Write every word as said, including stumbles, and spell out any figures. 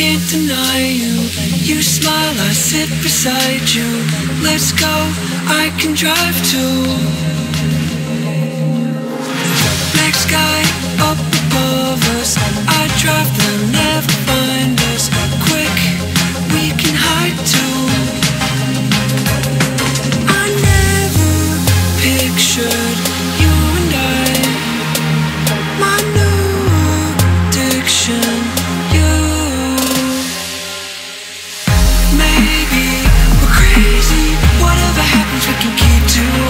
can't deny you. You smile, I sit beside you. Let's go, I can drive too. Black sky up above us. I drive, they'll never find us. Quick, we can hide too. I never pictured you and I. My new addiction, you. Maybe we're crazy. Whatever happens, we can keep to